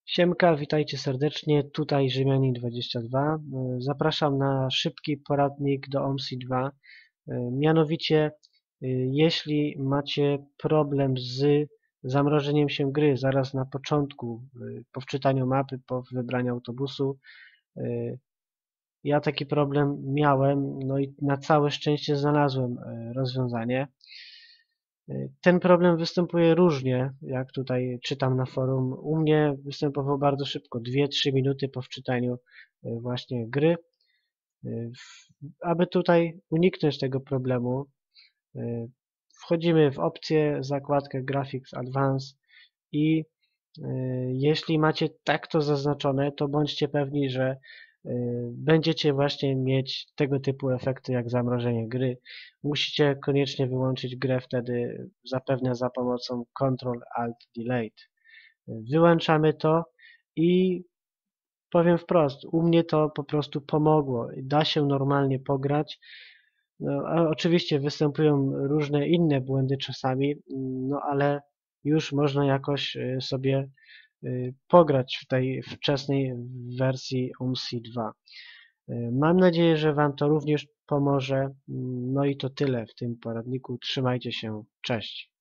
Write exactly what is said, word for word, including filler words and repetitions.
Siemka, witajcie serdecznie, tutaj Rzymianin dwadzieścia dwa. Zapraszam na szybki poradnik do O M S I dwa. Mianowicie, jeśli macie problem z zamrożeniem się gry zaraz na początku, po wczytaniu mapy, po wybraniu autobusu, ja taki problem miałem, no i na całe szczęście znalazłem rozwiązanie. Ten problem występuje różnie, jak tutaj czytam na forum. U mnie występował bardzo szybko, dwie trzy minuty po wczytaniu właśnie gry. Aby tutaj uniknąć tego problemu, wchodzimy w opcję, zakładkę Graphics Advanced i jeśli macie tak to zaznaczone, to bądźcie pewni, że będziecie właśnie mieć tego typu efekty jak zamrożenie gry. Musicie koniecznie wyłączyć grę wtedy zapewne za pomocą Control Alt Delete. Wyłączamy to i powiem wprost, u mnie to po prostu pomogło. Da się normalnie pograć. No, a oczywiście występują różne inne błędy czasami, no ale już można jakoś sobie pograć w tej wczesnej wersji O M S I dwa. Mam nadzieję, że Wam to również pomoże. No i to tyle w tym poradniku. Trzymajcie się. Cześć.